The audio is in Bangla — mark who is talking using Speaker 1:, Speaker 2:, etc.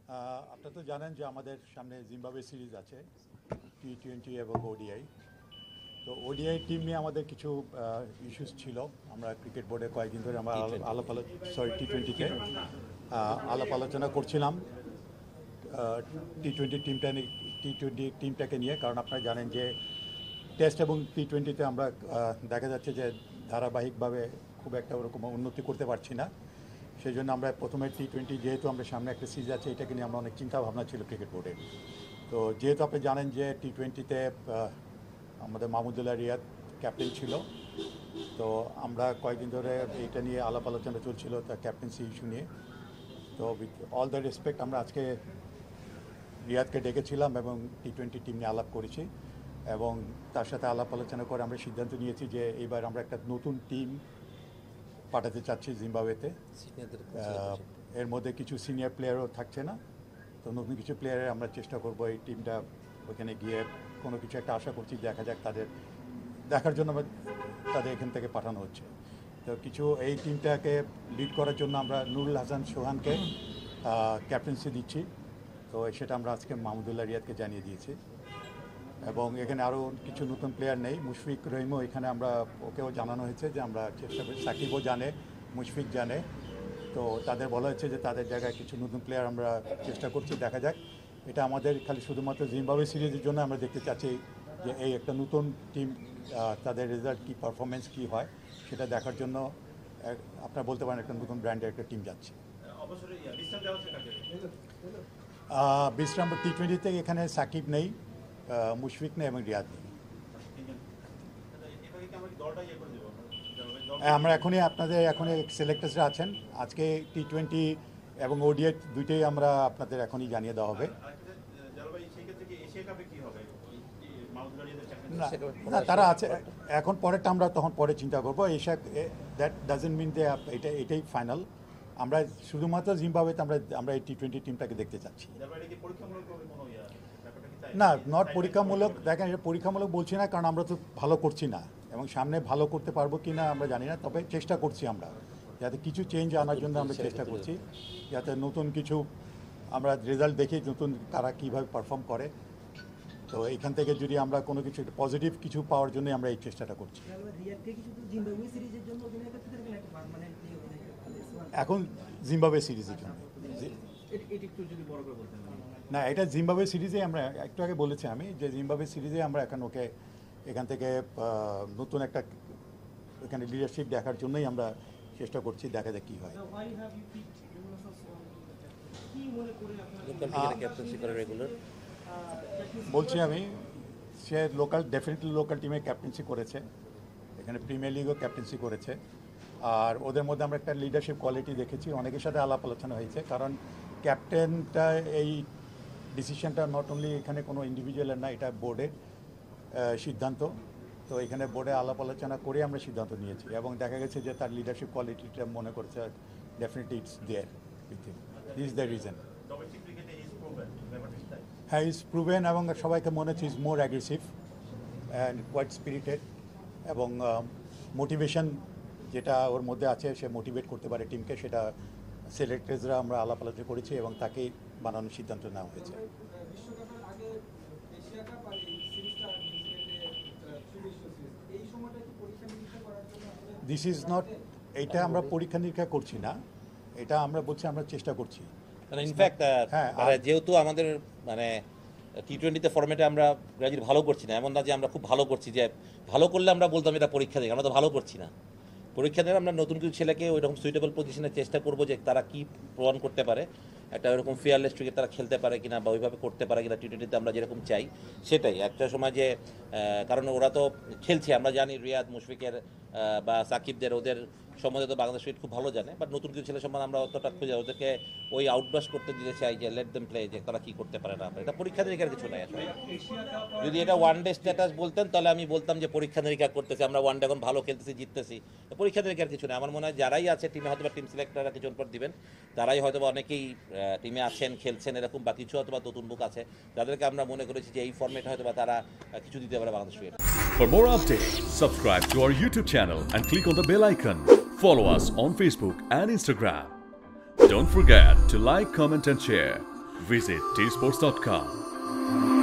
Speaker 1: আপনারা তো জানেন যে আমাদের সামনে জিম্বাবুয়ে সিরিজ আছে টি20 এবং ওডিআই। তো ওডিআই টিম নিয়ে আমাদের কিছু ইস্যুস ছিল। আমরা ক্রিকেট বোর্ডে কয়েকদিন ধরে আমরা টি20তে আলাপ আলোচনা করছিলাম টি20 টিমটাকে নিয়ে। কারণ আপনারা জানেন যে টেস্ট এবং টি20তে আমরা দেখা যাচ্ছে যে ধারাবাহিকভাবে খুব একটা ওরকম উন্নতি করতে পারছি না। সেই জন্য আমরা প্রথমে টি20, যেহেতু আমরা সামনে একটা সিরিজ আছে, এটাকে নিয়ে আমরা অনেক চিন্তা ভাবনা ছিল ক্রিকেট বোর্ডে। তো যেহেতু আপনি জানেন যে টি20তে আমাদের মাহমুদুল্লাহ রিয়াদ ক্যাপ্টেন ছিল, তো আমরা কয়েকদিন ধরে এটা নিয়ে আলাপ আলোচনা চলছিল তার ক্যাপ্টেন্সি ইস্যু নিয়ে। তো উইথ অল দ্য রেসপেক্ট আমরা আজকে রিয়াদকে ডেকেছিলাম এবং টি20 টিম নিয়ে আলাপ করেছি এবং তার সাথে আলাপ আলোচনা করে আমরা সিদ্ধান্ত নিয়েছি যে এইবার আমরা একটা নতুন টিম পাঠাতে চাচ্ছি জিম্বাবুয়েতে। এর মধ্যে কিছু সিনিয়র প্লেয়ারও থাকছে না, তো নতুন কিছু প্লেয়ারের আমরা চেষ্টা করব এই টিমটা ওখানে গিয়ে কোনো কিছু একটা আশা করছি, দেখা যাক তাদের দেখার জন্য তাদের এখান থেকে পাঠানো হচ্ছে। তো কিছু এই টিমটাকে লিড করার জন্য আমরা নুরুল হাসান সোহানকে ক্যাপ্টেন্সি দিচ্ছি। তো সেটা আমরা আজকে মাহমুদুল্লাহ রিয়াদকে জানিয়ে দিয়েছি এবং এখানে আরও কিছু নতুন প্লেয়ার নেই। মুশফিক রহিমও এখানে আমরা ওকেও জানানো হয়েছে যে আমরা চেষ্টা করি, সাকিবও জানে, মুশফিক জানে। তো তাদের বলা হচ্ছে যে তাদের জায়গায় কিছু নতুন প্লেয়ার আমরা চেষ্টা করছি, দেখা যাক। এটা আমাদের খালি শুধুমাত্র জিম্বাবুয়ে সিরিজের জন্য আমরা দেখতে চাচ্ছি যে এই একটা নতুন টিম তাদের রেজাল্ট কী, পারফরমেন্স কী হয় সেটা দেখার জন্য আপনারা বলতে পারেন একটা নতুন ব্র্যান্ডের একটা টিম যাচ্ছে। বিশ্রাম টি20তে এখানে সাকিব নেই, মুশফিক নেই এবং রিয়াদ নেই। আমরা এখনই আপনাদের এখনই সিলেক্টার্সরা আছেন। আজকে টি20 এবং ওডিআই দুইটাই আমরা আপনাদের এখনই জানিয়ে দেওয়া হবে। না, তারা আছে এখন, পরেরটা আমরা তখন পরে চিন্তা করবো। Asia that doesn't mean they এটাই ফাইনাল। আমরা শুধুমাত্র জিম্বাবুয়েতে আমরা এই টি20 টিমটাকে দেখতে চাচ্ছি। না, নট পরীক্ষামূলক। দেখেন, এটা পরীক্ষামূলক বলছি না, কারণ আমরা তো ভালো করছি না এবং সামনে ভালো করতে পারবো কি না আমরা জানি না। তবে চেষ্টা করছি আমরা যাতে কিছু চেঞ্জ আনার জন্য আমরা চেষ্টা করছি, যাতে নতুন কিছু আমরা রেজাল্ট দেখি, নতুন তারা কীভাবে পারফর্ম করে। তো এইখান থেকে যদি আমরা কোনো কিছু পজিটিভ কিছু পাওয়ার জন্য আমরা এই চেষ্টাটা করছি। এখন জিম্বাবুয়ে সিরিজের জন্য না, এটা জিম্বাবুয়ে সিরিজে আমরা একটু আগে বলেছি আমি যে জিম্বাবুয়ে সিরিজে আমরা এখন ওকে এখান থেকে নতুন একটা এখানে লিডারশিপ দেখার জন্যই আমরা চেষ্টা করছি, দেখা যাক কী হয়। বলছি আমি, সে ডেফিনেটলি লোকাল টিমে ক্যাপ্টেন্সি করেছে, এখানে প্রিমিয়ার লিগও ক্যাপ্টেন্সি করেছে। আর ওদের মধ্যে আমরা একটা লিডারশিপ কোয়ালিটি দেখেছি, অনেকের সাথে আলাপ আলোচনা হয়েছে। কারণ ক্যাপ্টেনটা এই ডিসিশনটা নট অনলি এখানে কোনো ইন্ডিভিজুয়ালের না, এটা বোর্ডের সিদ্ধান্ত। তো এখানে বোর্ডে আলাপ আলোচনা করে আমরা সিদ্ধান্ত নিয়েছি এবং দেখা গেছে যে তার লিডারশিপ কোয়ালিটিটা মনে করছে definitely it's there with him. This is the reason. হ্যাঁ, ইজ প্রুভেন এবং সবাইকে মনে হচ্ছে is more aggressive and quite spirited এবং মোটিভেশন যেটা ওর মধ্যে আছে, সে মোটিভেট করতে পারে টিমকে, সেটা সিলেক্টার্সরা আমরা আলাপ আলোচনা করেছি এবং তাকেই বানানোর সিদ্ধান্ত নেওয়া হয়েছে। দিস ইজ নট, এটা আমরা পরীক্ষা নিরীক্ষা করছি না, এটা আমরা বলছি আমরা চেষ্টা করছি।
Speaker 2: ইনফ্যাক্ট যেহেতু আমাদের মানে টি20তে ফরম্যাটে আমরা ব্রাজিল ভালো করছি না, এমন না যে আমরা খুব ভালো করছি, যে ভালো করলে আমরা বলতাম এটা পরীক্ষা দিই, আমরা তো ভালো করছি না। পরীক্ষা দিয়ে আমরা নতুন কিছু ছেলেকে ওইরকম সুইটেবল পজিশনে চেষ্টা করবো যে তারা কী প্রমাণ করতে পারে, একটা ওইরকম ফিয়ারলেস ক্রিকেট তারা খেলতে পারে কিনা বা ওইভাবে করতে পারে কিনা টি20তে আমরা যেরকম চাই সেটাই। একটা সময় যে কারণ ওরা তো খেলছে, আমরা জানি রিয়াদ, মুশফিকের বা সাকিবদের, ওদের সম্বন্ধে তো বাংলাদেশ খুব ভালো জানে, বাট নতুন কিছু ছেলে সম্বন্ধে আমরা অতটা খুঁজে ওদেরকে ওই আউটব্রাশ করতে দিতে চাই যে লেট দেম প্লে, যে তারা কী করতে পারে না। এটা পরীক্ষা নিরীক্ষার কিছু নাই আসলে। যদি এটা ওয়ান ডে স্ট্যাটাস বলতেন তাহলে আমি বলতাম যে পরীক্ষা নিরীক্ষা করতেছি, আমরা ওয়ান ডে এখন ভালো খেলতেছি, জিততেছি, পরীক্ষা নিরীক্ষার কিছু নেই। আমার মনে হয় যারাই আছে টিমে, হয়তো বা টিম সিলেক্টররা কিছু পর দিবেন, তারাই হয়তো বা অনেকেই টিমে আছেন, খেলছেন এরকম, বা কিছু হয়তো বা নতুন বুক আছে যাদেরকে আমরা মনে করেছি যে এই ফর্মেট হয়তো বা তারা কিছু দিতে পারে Bangladesh.
Speaker 3: For more updates, subscribe to our YouTube channel and click on the bell icon. Follow us on Facebook and Instagram. Don't forget to like, comment and share. Visit tsports.com.